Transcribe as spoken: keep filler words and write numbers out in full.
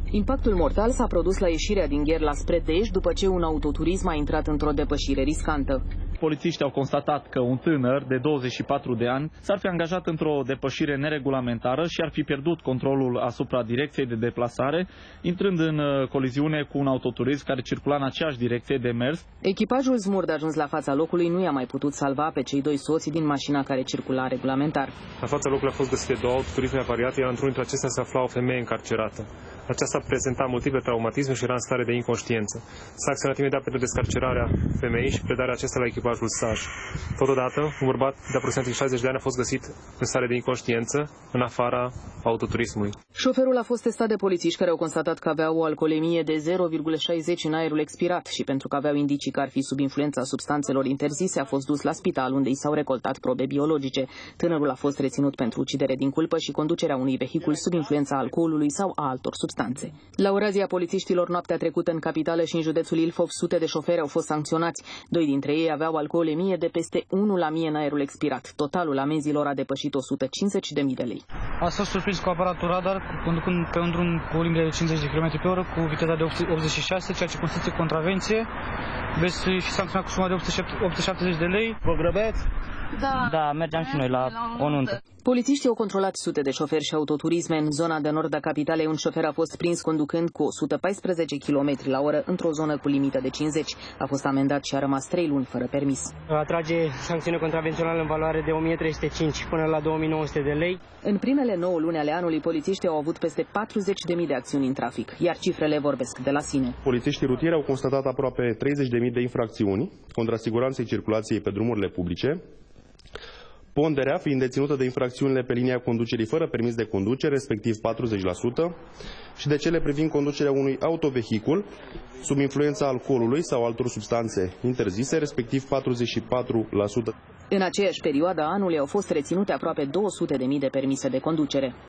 Impactul mortal s-a produs la ieșirea din Gherla spre Dej după ce un autoturism a intrat într-o depășire riscantă. Polițiștii au constatat că un tânăr de douăzeci și patru de ani s-ar fi angajat într-o depășire neregulamentară și ar fi pierdut controlul asupra direcției de deplasare, intrând în coliziune cu un autoturism care circula în aceeași direcție de mers. Echipajul Smurd, ajuns la fața locului, nu i-a mai putut salva pe cei doi soți din mașina care circula regulamentar. La fața locului au fost găsite două autoturisme avariate, iar într-unul dintre acestea se afla o femeie încarcerată. Aceasta prezenta multiple traumatisme și era în stare de inconștiență. S-a acționat imediat pentru descarcerarea femeii și predarea acestea la echipajul S A J. Totodată, un bărbat de aproximativ șaizeci de ani a fost găsit în stare de inconștiență în afara autoturismului. Șoferul a fost testat de polițiști care au constatat că avea o alcoolemie de zero virgulă șaizeci în aerul expirat și pentru că aveau indicii că ar fi sub influența substanțelor interzise, a fost dus la spital unde i s-au recoltat probe biologice. Tânărul a fost reținut pentru ucidere din culpă și conducerea unui vehicul sub influența alcoolului sau a altor substanțe. La o razie a polițiștilor noaptea trecută în capitală și în județul Ilfov, sute de șoferi au fost sancționați. Doi dintre ei aveau alcoolemie de peste unu la mie în aerul expirat. Totalul amenzilor a depășit o sută cincizeci de mii de lei. A fost surprins cu aparatul radar, conducând pe un drum cu o limită de cincizeci de kilometri pe oră, cu viteza de optzeci și șase, ceea ce constituie contravenție. Veți fi sancționat cu suma de opt sute șaptezeci de lei. Vă grăbeți? Da, da, mergeam și noi la o nuntă. Polițiștii au controlat sute de șoferi și autoturisme. În zona de nord a capitalei, un șofer a fost prins conducând cu o sută paisprezece kilometri la oră într-o zonă cu limită de cincizeci. A fost amendat și a rămas trei luni fără permis. Atrage sancțiune contravențională în valoare de o mie trei sute cinci până la două mii nouă sute de lei. În primele nouă luni ale anului, polițiștii au avut peste patruzeci de mii de acțiuni în trafic, iar cifrele vorbesc de la sine. Polițiștii rutieri au constatat aproape treizeci de mii de infracțiuni contra siguranței circulației pe drumurile publice, ponderea fiind deținută de infracțiunile pe linia conducerii fără permis de conducere, respectiv patruzeci la sută, și de cele privind conducerea unui autovehicul sub influența alcoolului sau altor substanțe interzise, respectiv patruzeci și patru la sută. În aceeași perioadă a anului au fost reținute aproape două sute de mii de permise de conducere.